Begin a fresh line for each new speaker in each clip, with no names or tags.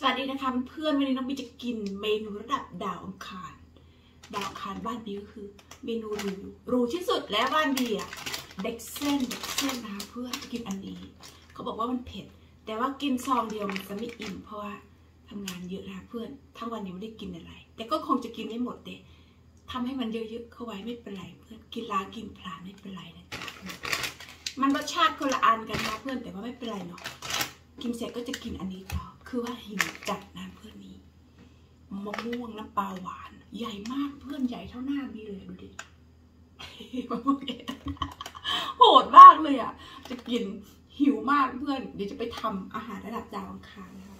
วัสดีนะคะเพื่อนวันนี้น้องบีจะกินเมนูระดับดาวอังคารบ้านบีก็คือเมนูรูที่สุดแล้วบ้านบีอะเด็กเส้นนะคะเพื่อนกินอันนี้เขาบอกว่ามันเผ็ดแต่ว่ากินซองเดียวมันจะไม่อิ่มเพราะว่าทำงานเยอะนะคะเพื่อนทั้งวันยังไม่ได้กินอะไรแต่ก็คงจะกินไม่หมดเด็ทำให้มันเยอะๆเข้าไว้ไม่เป็นไรเพื่อนกินล้างกินพลานไม่เป็นไรนะจ๊ะมันรสชาติคนละอันกันนะเพื่อนแต่ว่าไม่เป็นไรเนาะกินเสร็จก็จะกินอันนี้ต่อคือว่าหิวจัดนะเพื่อนนี้มะม่วงน้ำปลาหวานใหญ่มากเพื่อนใหญ่เท่าหน้าบีเลยดูดิมะม่วงใหญ่โหดมากเลยอ่ะจะกินหิวมากเพื่อนเดี๋ยวจะไปทำอาหารระดับดาวอังคารนะคะ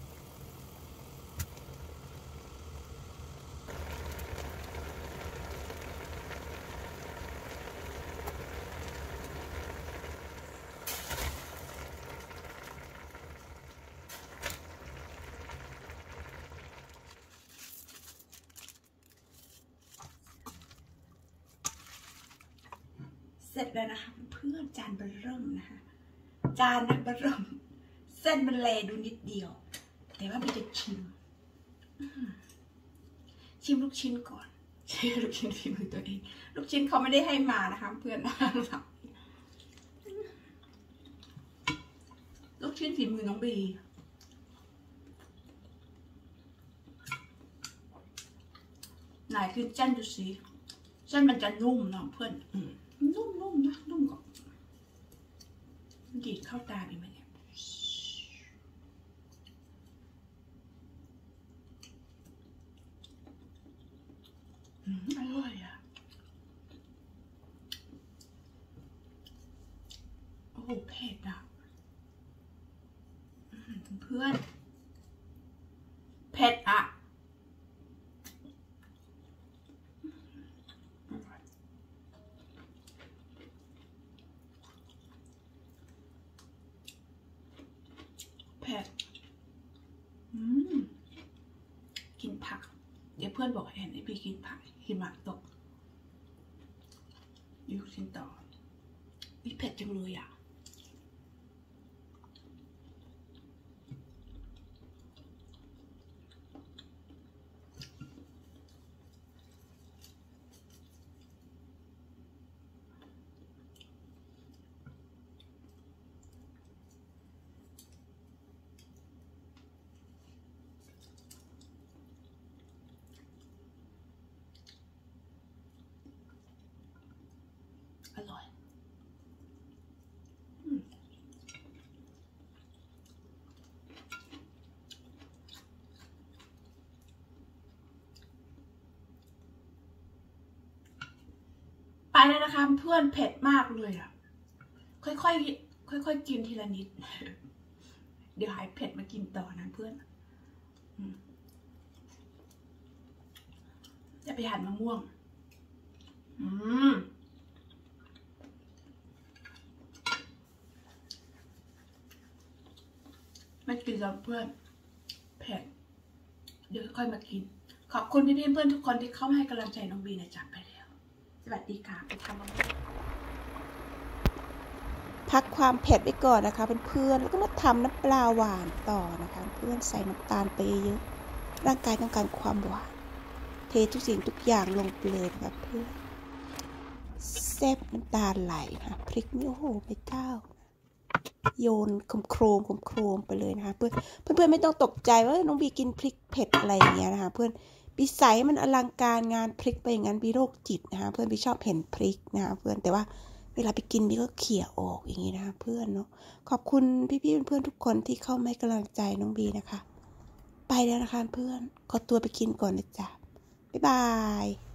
เสร็จแล้วนะคะเพื่อนจานเบอร์เริ่มนะคะจานนะเบอร์เริ่มเส้นมันแลดูนิดเดียวแต่ว่าบีจะชิมลูกชิ้นก่อนใช่ลูกชิ้นฝีมือตัวเองลูกชิ้นเขาไม่ได้ให้มานะคะเพื่อนนะครับลูกชิ้นฝีมือน้องบีไหนคือเส้นดูสิเส้นมันจะนุ่มเนาะเพื่อนนุ่มนะนุ่มกว่าดีดเข้าตาดีไหมเนี่ยอร่อยอ่ะโอ้โหเผ็ดอ่ะเพื่อนเผ็ดอ่ะเผ็ดกินผักเดี๋ยวเพื่อนบอกเห็นไอพี่กินผักหิมะตกยูกินต่อนี่เผ็ดจังเลยอ่ะอร่อยไปแล้วนะคะเพื่อนเผ็ดมากเลยอ่ะค่อยกินทีละนิดเดี๋ยวหายเผ็ดมากินต่อนะเพื่อนจะไปหั่นมะม่วงไม่กินแล้วเพื่อนเผ็ดเดี๋ยวค่อยมากินขอบคุณพี่ๆเพื่อนทุกคนที่เข้ามาให้กำลังใจน้องบีนะจ๊ะไปแล้วสวัสดีค่ะไปทำมะม่วง
พักความเผ็ดไว้ก่อนนะคะเพื่อนๆแล้วก็มาทำน้ำปลาหวานต่อนะคะเพื่อนใส่น้ำตาลไปเยอะร่างกายต้องการความหวานเททุกสิ่งทุกอย่างลงไปเลยนะคะเพื่อนแซ่บน้ำตาลไหลนะพริกนี่โอ้โหไปเก้าโยนโครมไปเลยนะคะเพื่อนไม่ต้องตกใจว่าน้องบีกินพริกเผ็ดอะไรอย่างเงี้ยนะคะเพื่อนบีใส่มันอลังการงานพริกไปอย่างนั้นบีโรคจิตนะคะเพื่อนบีชอบเห็นพริกนะคะเพื่อนแต่ว่าเวลาไปกินบีก็เขี่ยออกอย่างนี้นะคะเพื่อนเนาะขอบคุณพี่ๆเพื่อนทุกคนที่เข้าให้กำลังใจน้องบีนะคะไปแล้วนะคะเพื่อนขอตัวไปกินก่อนนะจ๊ะบ๊ายบาย